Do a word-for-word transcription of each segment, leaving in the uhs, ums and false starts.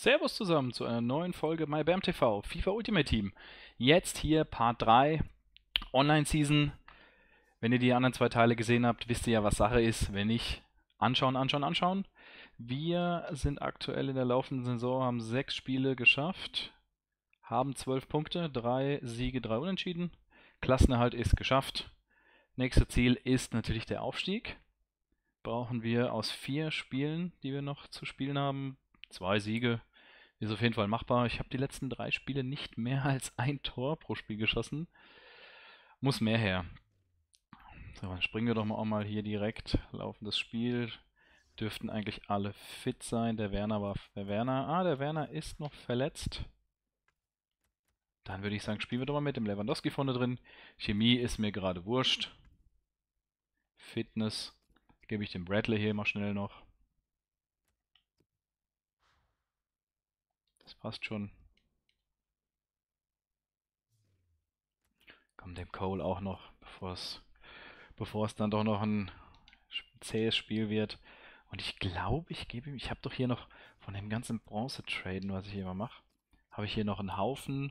Servus zusammen zu einer neuen Folge MyBamTV, FIFA Ultimate Team. Jetzt hier Part drei, Online-Season. Wenn ihr die anderen zwei Teile gesehen habt, wisst ihr ja, was Sache ist. Wenn nicht, anschauen, anschauen, anschauen. Wir sind aktuell in der laufenden Saison, haben sechs Spiele geschafft, haben zwölf Punkte, drei Siege, drei Unentschieden. Klassenerhalt ist geschafft. Nächstes Ziel ist natürlich der Aufstieg. Brauchen wir aus vier Spielen, die wir noch zu spielen haben, zwei Siege. Ist auf jeden Fall machbar. Ich habe die letzten drei Spiele nicht mehr als ein Tor pro Spiel geschossen. Muss mehr her. So, dann springen wir doch mal auch mal hier direkt. Laufendes Spiel. Dürften eigentlich alle fit sein. Der Werner war. Der Werner. Ah, der Werner ist noch verletzt. Dann würde ich sagen, spielen wir doch mal mit dem Lewandowski vorne drin. Chemie ist mir gerade wurscht. Fitness gebe ich dem Bradley hier mal schnell noch. Das passt schon. Kommt dem Cole auch noch, bevor es, bevor es dann doch noch ein zähes Spiel wird. Und ich glaube, ich gebe ihm, ich habe doch hier noch von dem ganzen Bronze-Traden, was ich hier immer mache, habe ich hier noch einen Haufen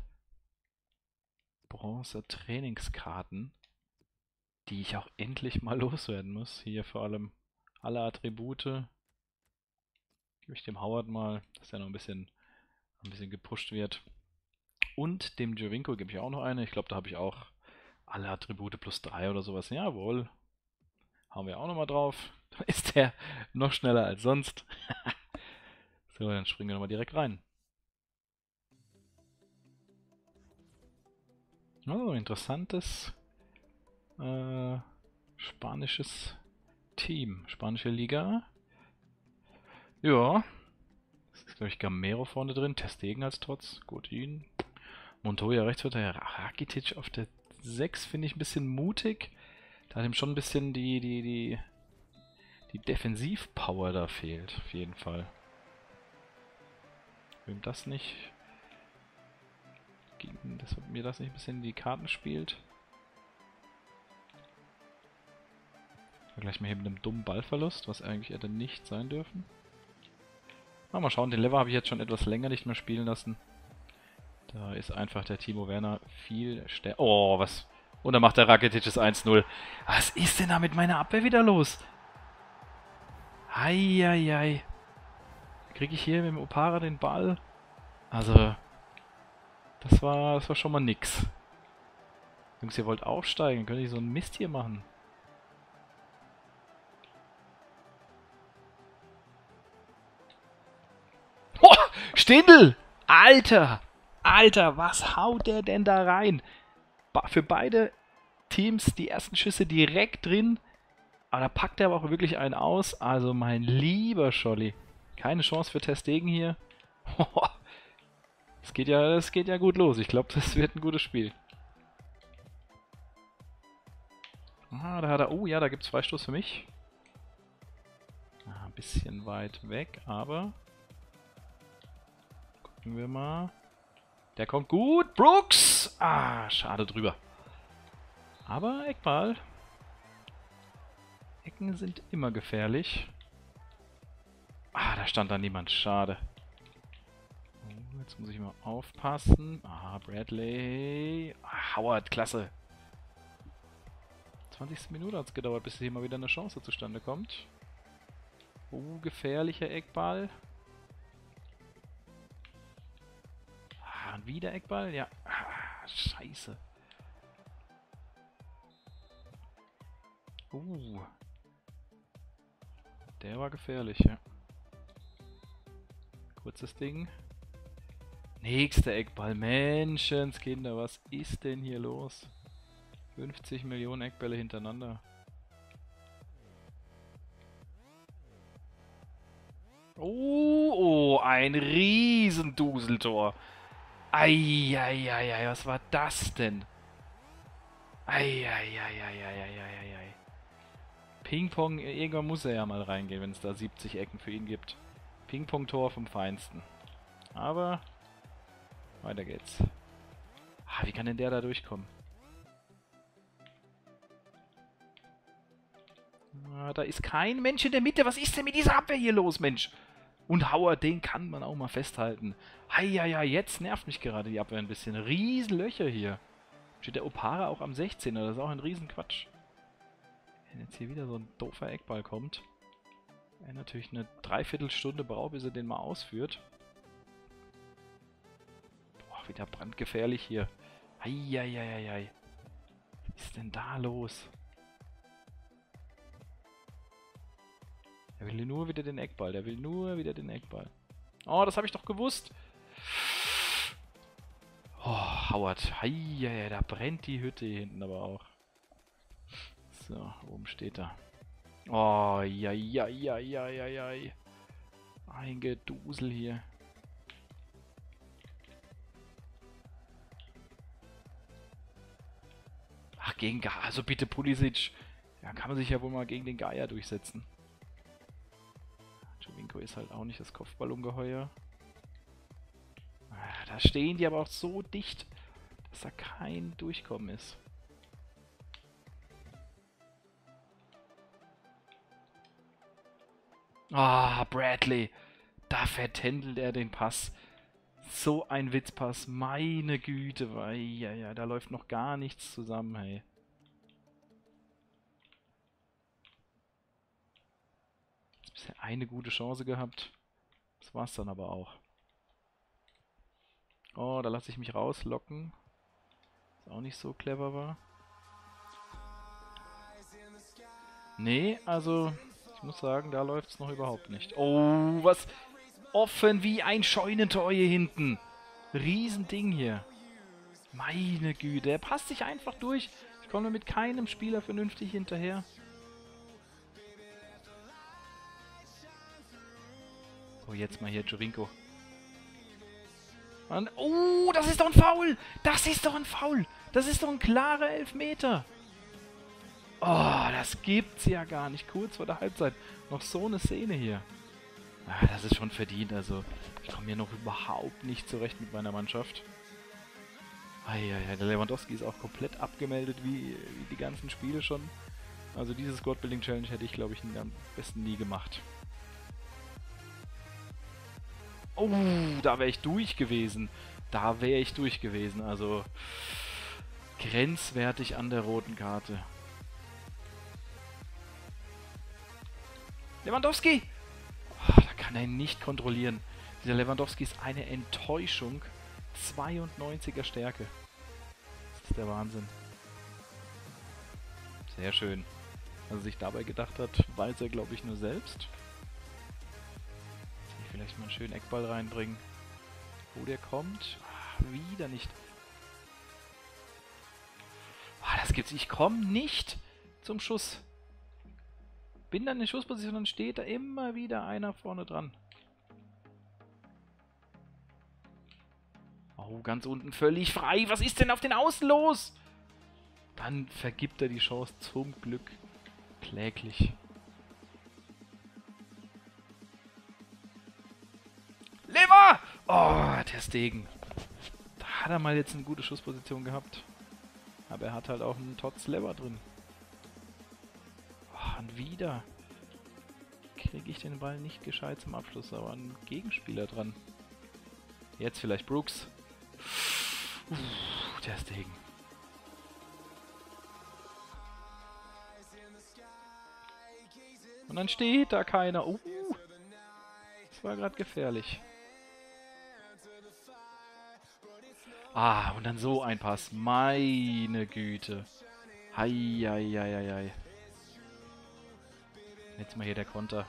Bronze-Trainingskarten, die ich auch endlich mal loswerden muss. Hier vor allem alle Attribute. Gebe ich dem Howard mal, dass er noch ein bisschen, ein bisschen gepusht wird. Und dem Jovinko gebe ich auch noch eine. Ich glaube, da habe ich auch alle Attribute plus drei oder sowas. Jawohl. Haben wir auch nochmal drauf. Da ist der noch schneller als sonst. So, dann springen wir nochmal direkt rein. Oh, interessantes äh, spanisches Team. Spanische Liga. Ja. Das ist, glaube ich, Gamero vorne drin. Ter Stegen als Trotz. Gut, ihn. Montoya Rechtsverteidiger. Rakitic auf der sechs finde ich ein bisschen mutig. Da hat ihm schon ein bisschen die, die, die, die Defensivpower da fehlt. Auf jeden Fall. Wem das nicht... Dass mir das nicht ein bisschen die Karten spielt. Gleich mal hier mit einem dummen Ballverlust, was eigentlich hätte nicht sein dürfen. Na, mal schauen, den Lever habe ich jetzt schon etwas länger nicht mehr spielen lassen. Da ist einfach der Timo Werner viel stärker. Oh, was? Und dann macht der Rakitic das eins null. Was ist denn da mit meiner Abwehr wieder los? Eieiei. Kriege ich hier mit dem Opara den Ball? Also, das war, das war schon mal nix. Jungs, ihr wollt aufsteigen. Könnt ihr so einen Mist hier machen? Oh, Stindl! Alter! Alter, was haut der denn da rein? Ba- für beide Teams die ersten Schüsse direkt drin. Aber da packt er aber auch wirklich einen aus. Also mein lieber Scholli. Keine Chance für Ter Stegen hier. Es geht ja, das geht ja gut los. Ich glaube, das wird ein gutes Spiel. Ah, da hat er... Oh ja, da gibt es Freistoß für mich. Ah, ein bisschen weit weg, aber... Gucken wir mal. Der kommt gut. Brooks! Ah, schade drüber. Aber Eckball. Ecken sind immer gefährlich. Ah, da stand da niemand. Schade. Oh, jetzt muss ich mal aufpassen. Ah, Bradley. Ah, Howard, klasse. zwanzigste Minute hat es gedauert, bis hier mal wieder eine Chance zustande kommt. Oh, gefährlicher Eckball. Ah, und wieder Eckball? Ja. Ah, scheiße. Uh. Der war gefährlich, ja. Kurzes Ding. Nächster Eckball. Menschenskinder, was ist denn hier los? fünfzig Millionen Eckbälle hintereinander. Oh, oh, ein Riesenduseltor. Eieieiei, was war das denn? Eieieiei. Ping-Pong, irgendwann muss er ja mal reingehen, wenn es da siebzig Ecken für ihn gibt. Ping-Pong-Tor vom Feinsten. Aber weiter geht's. Ah, wie kann denn der da durchkommen? Ah, da ist kein Mensch in der Mitte. Was ist denn mit dieser Abwehr hier los, Mensch? Und Howard, den kann man auch mal festhalten. Heieiei, jetzt nervt mich gerade die Abwehr ein bisschen. Riesenlöcher hier. Steht der Opara auch am sechzehner, das ist auch ein Riesenquatsch. Wenn jetzt hier wieder so ein doofer Eckball kommt, er natürlich eine Dreiviertelstunde braucht, bis er den mal ausführt. Boah, wieder brandgefährlich hier. Heieiei. Was ist denn da los? Er will nur wieder den Eckball, der will nur wieder den Eckball. Oh, das habe ich doch gewusst. Oh, Howard. Heieiei, da brennt die Hütte hier hinten aber auch. So, oben steht er. Oh, ja, ja, ja, ja, ja, ja. Ein Gedusel hier. Ach, gegen Geier. Also bitte Pulisic. Ja, kann man sich ja wohl mal gegen den Geier durchsetzen. Jovinko ist halt auch nicht das Kopfballungeheuer. Ah, da stehen die aber auch so dicht, dass da kein Durchkommen ist. Ah, Bradley. Da vertändelt er den Pass. So ein Witzpass. Meine Güte. Ja, ja, da läuft noch gar nichts zusammen, hey. Jetzt bisher eine gute Chance gehabt. Das war's dann aber auch. Oh, da lasse ich mich rauslocken. Was auch nicht so clever war. Nee, also... Ich muss sagen, da läuft es noch überhaupt nicht. Oh, was offen wie ein Scheunentor hier hinten. Riesending hier. Meine Güte, er passt sich einfach durch. Ich komme mit keinem Spieler vernünftig hinterher. So, jetzt mal hier Jovinko. Und, oh, das ist doch ein Foul. Das ist doch ein Foul. Das ist doch ein klarer Elfmeter. Oh, das gibt's ja gar nicht. Kurz vor der Halbzeit. Noch so eine Szene hier. Ah, das ist schon verdient. Also, ich komme hier noch überhaupt nicht zurecht mit meiner Mannschaft. Eieiei, der Lewandowski ist auch komplett abgemeldet, wie, wie die ganzen Spiele schon. Also, diese Squad Building Challenge hätte ich, glaube ich, am besten nie gemacht. Oh, da wäre ich durch gewesen. Da wäre ich durch gewesen. Also, grenzwertig an der roten Karte. Lewandowski! Oh, da kann er ihn nicht kontrollieren. Dieser Lewandowski ist eine Enttäuschung. zweiundneunziger Stärke. Das ist der Wahnsinn. Sehr schön. Was er sich dabei gedacht hat, weiß er, glaube ich, nur selbst. Jetzt hier vielleicht mal einen schönen Eckball reinbringen. Wo der kommt? Ach, wieder nicht. Oh, das gibt's. Ich komme nicht zum Schuss. Bin dann in Schussposition und steht da immer wieder einer vorne dran. Oh, ganz unten völlig frei. Was ist denn auf den Außen los? Dann vergibt er die Chance zum Glück kläglich. Lever! Oh, der Stegen. Da hat er mal jetzt eine gute Schussposition gehabt. Aber er hat halt auch einen Tots Lever drin. Und wieder kriege ich den Ball nicht gescheit zum Abschluss, aber ein Gegenspieler dran. Jetzt vielleicht Brooks. Uff, der Stegen. Und dann steht da keiner. Uh, das war gerade gefährlich. Ah, und dann so ein Pass. Meine Güte. Hei, hei, hei, hei, hei. Jetzt mal hier der Konter.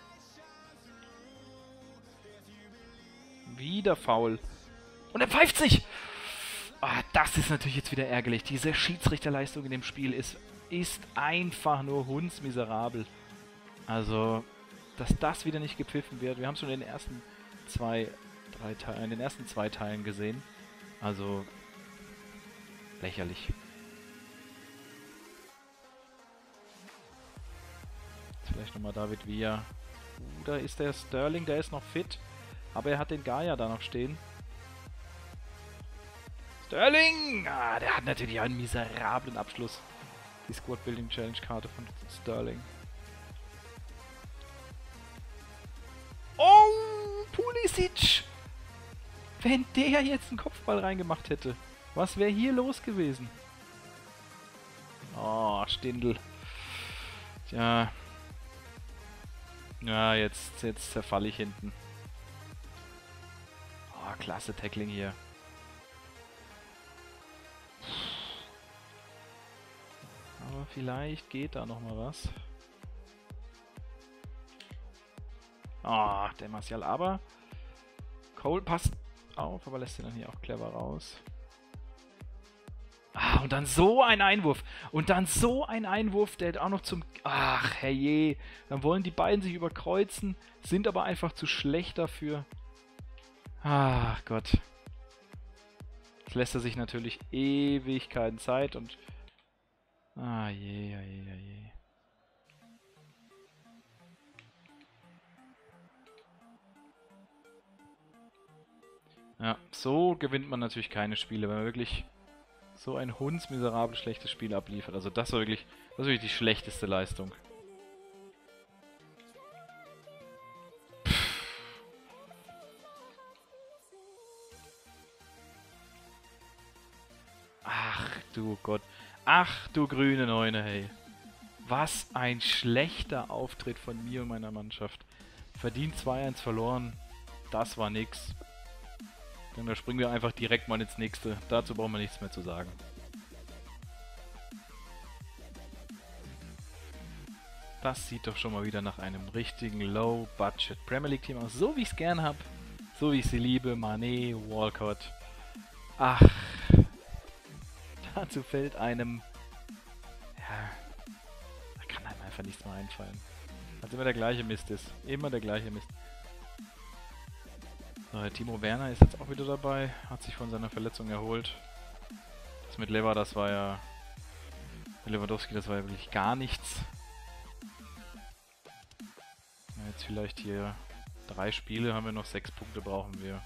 Wieder faul. Und er pfeift sich! Ah, das ist natürlich jetzt wieder ärgerlich. Diese Schiedsrichterleistung in dem Spiel ist, ist einfach nur hundsmiserabel. Also, dass das wieder nicht gepfiffen wird. Wir haben es schon in den ersten zwei, drei Teilen, in den ersten zwei Teilen gesehen. Also, lächerlich. Vielleicht nochmal David Villa. Uh, da ist der Sterling, der ist noch fit. Aber er hat den Gaia da noch stehen. Sterling! Ah, der hat natürlich einen miserablen Abschluss. Die Squad Building Challenge Karte von Sterling. Oh! Lucic! Wenn der jetzt einen Kopfball reingemacht hätte, was wäre hier los gewesen? Oh, Stindl. Tja. Ja, jetzt, jetzt zerfalle ich hinten. Oh, klasse Tackling hier. Aber vielleicht geht da nochmal was. Ah, der Martial, aber Cole passt auf, aber lässt ihn dann hier auch clever raus. Ah, und dann so ein Einwurf. Und dann so ein Einwurf, der auch noch zum... Ach, herrje. Dann wollen die beiden sich überkreuzen, sind aber einfach zu schlecht dafür. Ach Gott. Jetzt lässt er sich natürlich Ewigkeiten Zeit und... Ah je, ah je, ah je. Ja, so gewinnt man natürlich keine Spiele, wenn man wirklich so ein hundsmiserabel schlechtes Spiel abliefert. Also das war wirklich, das war wirklich die schlechteste Leistung. Pff. Ach du Gott. Ach du grüne Neune, hey. Was ein schlechter Auftritt von mir und meiner Mannschaft. Verdient zwei eins verloren. Das war nix. Dann da springen wir einfach direkt mal ins nächste. Dazu brauchen wir nichts mehr zu sagen. Das sieht doch schon mal wieder nach einem richtigen Low-Budget Premier League Team aus. So wie ich es gern habe. So wie ich sie liebe. Mané, Walcott. Ach. Dazu fällt einem... Ja... Da kann einem einfach nichts mehr einfallen. Als immer der gleiche Mist ist. Immer der gleiche Mist. So, der Timo Werner ist jetzt auch wieder dabei. Hat sich von seiner Verletzung erholt. Das mit Lever, das war ja... Mit Lewandowski, das war ja wirklich gar nichts. Ja, jetzt vielleicht hier drei Spiele, haben wir noch sechs Punkte brauchen wir.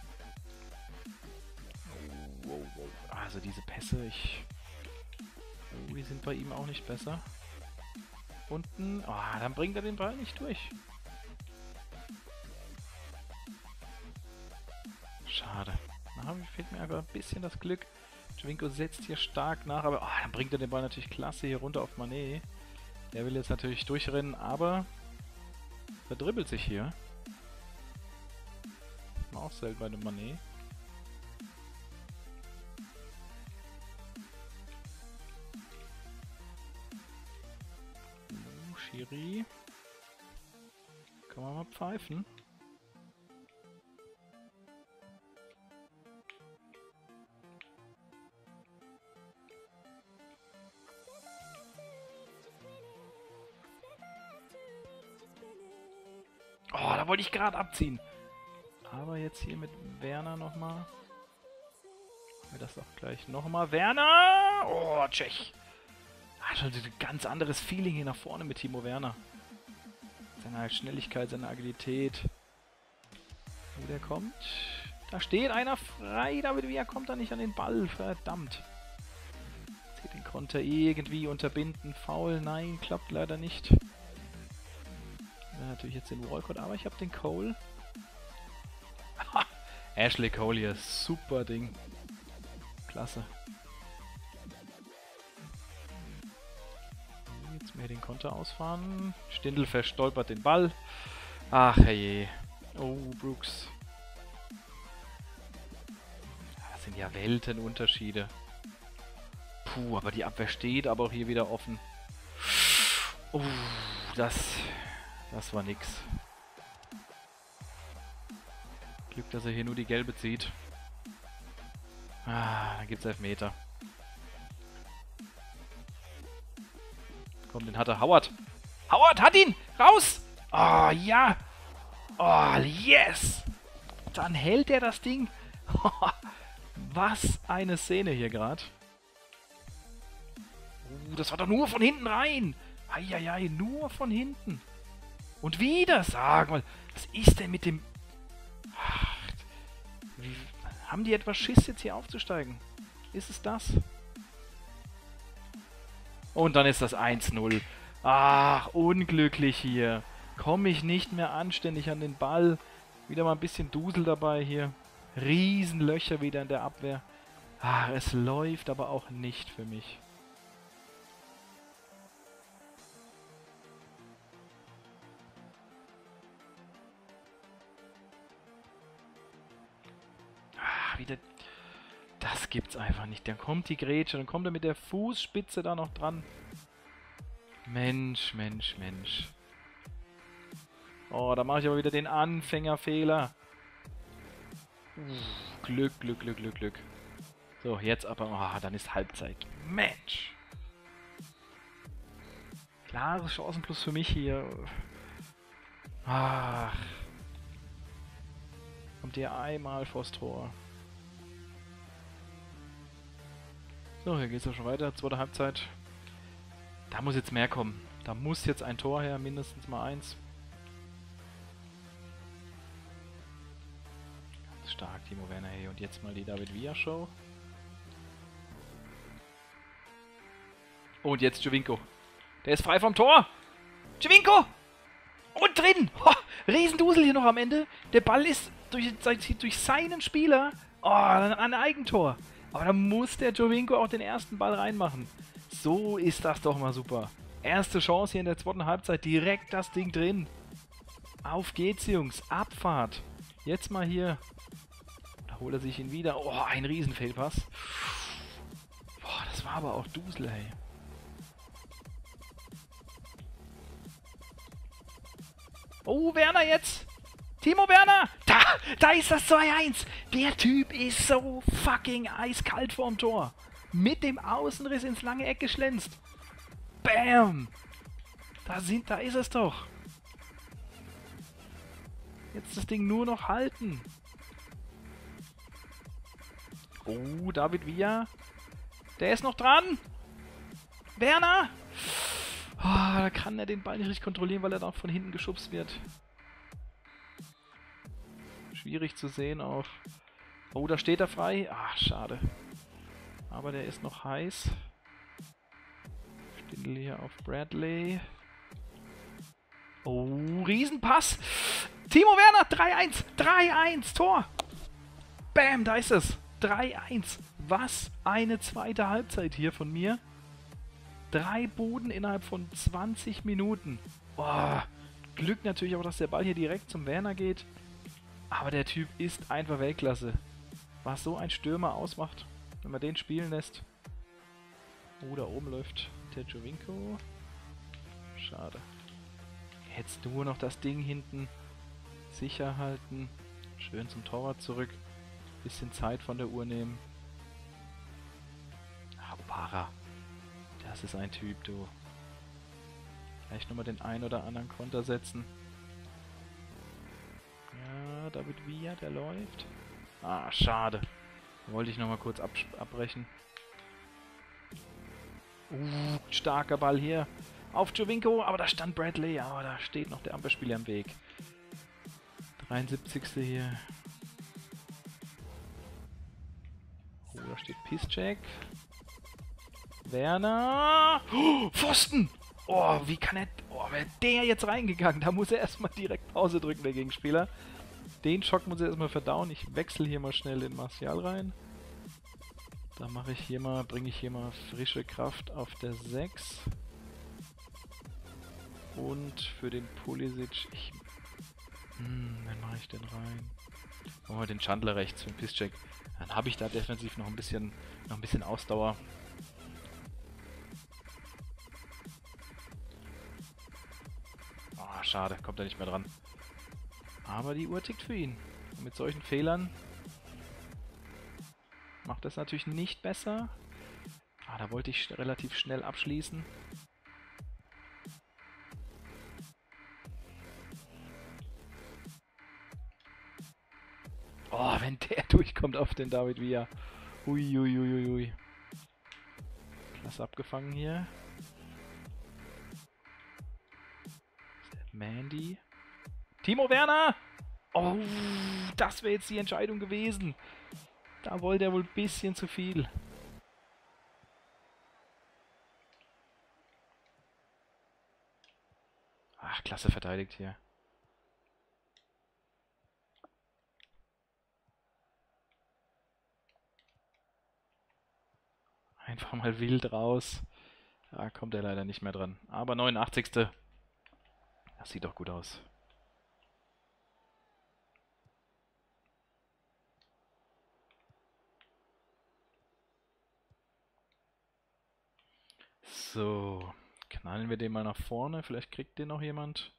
Oh, oh, oh. Also diese Pässe, ich... Oh, die sind bei ihm auch nicht besser. Unten... Oh, dann bringt er den Ball nicht durch. Schade. Da fehlt mir aber ein bisschen das Glück. Jovinko setzt hier stark nach, aber oh, dann bringt er den Ball natürlich klasse hier runter auf Mané. Der will jetzt natürlich durchrennen, aber verdribbelt sich hier. Mal auch selten bei dem Mané. Uh, Schiri. Kann man mal pfeifen. Oh, da wollte ich gerade abziehen. Aber jetzt hier mit Werner nochmal. Machen wir das doch gleich nochmal. Werner! Oh, Tschech. Hat schon ein ganz anderes Feeling hier nach vorne mit Timo Werner. Seine Schnelligkeit, seine Agilität. Wo der kommt. Da steht einer frei. David Villa kommt da nicht an den Ball. Verdammt. Jetzt geht den Konter irgendwie unterbinden. Foul. Nein, klappt leider nicht. Natürlich jetzt den Walcott, aber ich habe den Cole. Ashley Cole hier, super Ding. Klasse. Jetzt mehr den Konter ausfahren. Stindl verstolpert den Ball. Ach herrje. Oh, Brooks. Das sind ja Weltenunterschiede. Puh, aber die Abwehr steht aber auch hier wieder offen. Oh, das... Das war nix. Glück, dass er hier nur die gelbe zieht. Ah, dann gibt's Elfmeter. Komm, den hat er. Howard! Howard hat ihn! Raus! Oh, ja! Oh, yes! Dann hält er das Ding. Was eine Szene hier gerade. Uh, das war doch nur von hinten rein. Eieiei, nur von hinten. Und wieder, sag mal, was ist denn mit dem... Ach, wie, haben die etwas Schiss, jetzt hier aufzusteigen? Ist es das? Und dann ist das eins null. Ach, unglücklich hier. Komme ich nicht mehr anständig an den Ball. Wieder mal ein bisschen Dusel dabei hier. Riesenlöcher wieder in der Abwehr. Ah, es läuft aber auch nicht für mich. Ah, wieder... Das gibt's einfach nicht. Dann kommt die Grätsche, dann kommt er mit der Fußspitze da noch dran. Mensch, Mensch, Mensch. Oh, da mache ich aber wieder den Anfängerfehler. Uff, Glück, Glück, Glück, Glück, Glück. So, jetzt aber... Oh, dann ist Halbzeit. Mensch. Klares Chancenplus für mich hier. Ach. Kommt hier einmal vors Tor. So, hier geht's ja schon weiter. Zweite Halbzeit. Da muss jetzt mehr kommen. Da muss jetzt ein Tor her, mindestens mal eins. Ganz stark, Timo Werner. Hey, und jetzt mal die David Villa Show. Und jetzt Giovinco. Der ist frei vom Tor. Giovinco! Und drin! Ho, Riesendusel hier noch am Ende. Der Ball ist durch, durch seinen Spieler. Oh, ein Eigentor. Aber da muss der Giovinco auch den ersten Ball reinmachen. So ist das doch mal super. Erste Chance hier in der zweiten Halbzeit. Direkt das Ding drin. Auf geht's, Jungs. Abfahrt. Jetzt mal hier. Da holt er sich ihn wieder. Oh, ein Riesenfehlpass. Boah, das war aber auch Dusel, hey. Oh, Werner jetzt. Timo Werner. Da, da ist das zwei eins. Der Typ ist so fucking eiskalt vorm Tor. Mit dem Außenriss ins lange Eck geschlänzt. Bam. Da, sind, da ist es doch. Jetzt das Ding nur noch halten. Oh, David Villa. Der ist noch dran. Werner. Oh, da kann er den Ball nicht richtig kontrollieren, weil er dann von hinten geschubst wird. Schwierig zu sehen auch. Oh, da steht er frei. Ach, schade. Aber der ist noch heiß. Stindl hier auf Bradley. Oh, Riesenpass. Timo Werner, drei eins. drei eins, Tor. Bam, da ist es. drei eins. Was eine zweite Halbzeit hier von mir. Drei Buden innerhalb von zwanzig Minuten. Boah. Glück natürlich auch, dass der Ball hier direkt zum Werner geht. Aber der Typ ist einfach Weltklasse. Was so ein Stürmer ausmacht, wenn man den spielen lässt. Oh, da oben läuft der Giovinco. Schade. Jetzt nur noch das Ding hinten sicher halten. Schön zum Torwart zurück. Bisschen Zeit von der Uhr nehmen. Ah, Para. Das ist ein Typ, du. Vielleicht nochmal den ein oder anderen Konter setzen. Ja, David Villa, der läuft. Ah, schade. Wollte ich nochmal kurz ab abbrechen. Uh, starker Ball hier. Auf Giovinco, aber da stand Bradley. Aber da steht noch der Abwehrspieler im Weg. dreiundsiebzigste hier. Oh, da steht Piszczek. Werner. Oh, Pfosten! Oh, wie kann er... Oh, wäre der jetzt reingegangen? Da muss er erstmal direkt Pause drücken, der Gegenspieler. Den Schock muss er erstmal verdauen. Ich wechsle hier mal schnell den Martial rein. Da mache ich hier mal, bringe ich hier mal frische Kraft auf der sechs. Und für den Pulisic, ich... Hm, wen mache ich denn rein? Oh, den Chandler rechts für den Piszczek. Dann habe ich da defensiv noch ein bisschen, noch ein bisschen Ausdauer. Oh, schade, kommt er nicht mehr dran. Aber die Uhr tickt für ihn. Und mit solchen Fehlern macht das natürlich nicht besser. Ah, da wollte ich relativ schnell abschließen. Oh, wenn der durchkommt auf den David Villa. Uiuiuiui. Klasse abgefangen hier. Mandy. Timo Werner! Oh, das wäre jetzt die Entscheidung gewesen. Da wollte er wohl ein bisschen zu viel. Ach, klasse verteidigt hier. Einfach mal wild raus. Da kommt er leider nicht mehr dran. Aber neunundachtzigste. Das sieht doch gut aus. So. Knallen wir den mal nach vorne. Vielleicht kriegt den noch jemand.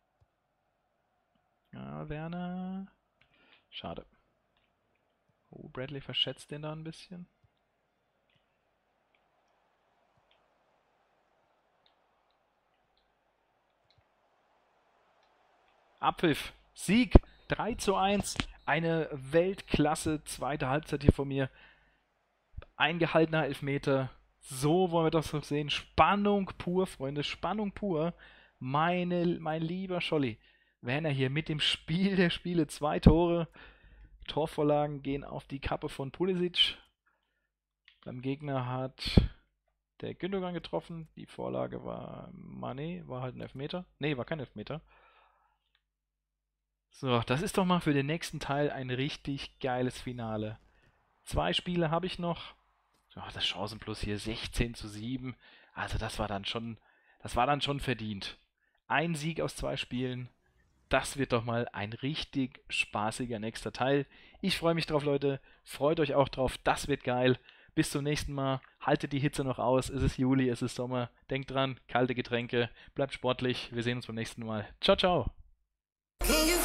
Ja, Werner. Schade. Oh, Bradley verschätzt den da ein bisschen. Abpfiff. Sieg. drei zu eins. Eine Weltklasse zweite Halbzeit hier von mir. Eingehaltener Elfmeter. So wollen wir das doch sehen. Spannung pur, Freunde. Spannung pur. Meine, mein lieber Scholli. Werner hier mit dem Spiel der Spiele. Zwei Tore. Torvorlagen gehen auf die Kappe von Pulisic. Beim Gegner hat der Gündogan getroffen. Die Vorlage war Mané. War halt ein Elfmeter. Ne, war kein Elfmeter. So, das ist doch mal für den nächsten Teil ein richtig geiles Finale. Zwei Spiele habe ich noch. Oh, das Chancenplus hier sechzehn zu sieben. Also das war dann schon, das war dann schon verdient. Ein Sieg aus zwei Spielen. Das wird doch mal ein richtig spaßiger nächster Teil. Ich freue mich drauf, Leute. Freut euch auch drauf. Das wird geil. Bis zum nächsten Mal. Haltet die Hitze noch aus. Es ist Juli, es ist Sommer. Denkt dran, kalte Getränke. Bleibt sportlich. Wir sehen uns beim nächsten Mal. Ciao, ciao.